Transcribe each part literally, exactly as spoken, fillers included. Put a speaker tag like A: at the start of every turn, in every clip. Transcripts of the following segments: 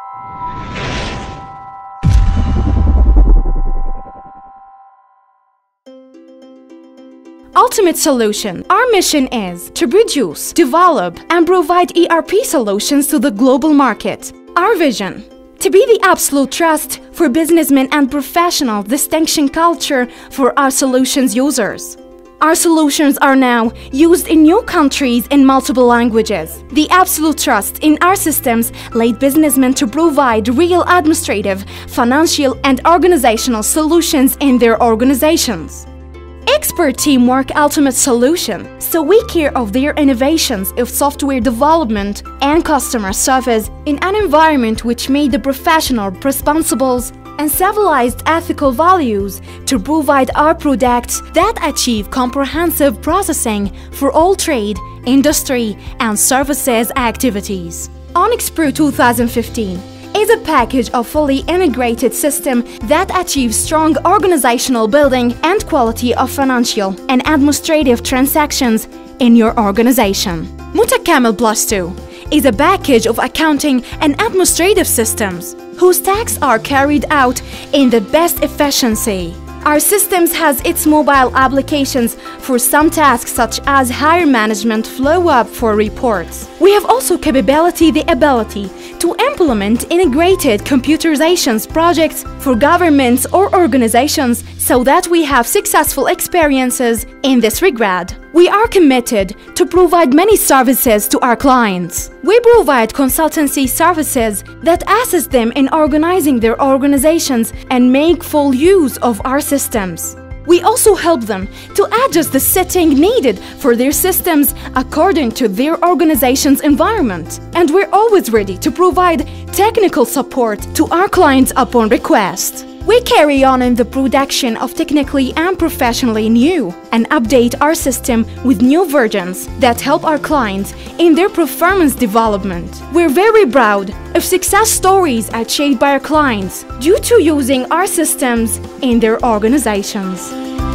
A: Ultimate Solution. Our mission is to produce, develop, and provide E R P solutions to the global market. Our vision: to be the absolute trust for businessmen and professional distinction culture for our solutions users. Our solutions are now used in new countries in multiple languages. The absolute trust in our systems led businessmen to provide real administrative, financial, and organizational solutions in their organizations. Expert teamwork ultimate solution, so we care of their innovations of software development and customer service in an environment which made the professional responsibles and civilized ethical values to provide our products that achieve comprehensive processing for all trade, industry, and services activities. Onyx Pro two thousand fifteen is a package of fully integrated system that achieves strong organizational building and quality of financial and administrative transactions in your organization. Mutakamil Plus two is a package of accounting and administrative systems whose tasks are carried out in the best efficiency. Our systems has its mobile applications for some tasks such as hire management flow up for reports. We have also capability the ability to implement integrated computerizations projects for governments or organizations so that we have successful experiences in this regard. We are committed to provide many services to our clients. We provide consultancy services that assist them in organizing their organizations and make full use of our systems. We also help them to adjust the setting needed for their systems according to their organization's environment. And we're always ready to provide technical support to our clients upon request. We carry on in the production of technically and professionally new and update our system with new versions that help our clients in their performance development. We're very proud of success stories achieved by our clients due to using our systems in their organizations.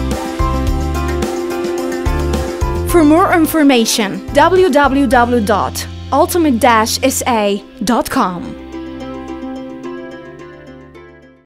A: For more information, w w w dot ultimate dash s a dot com.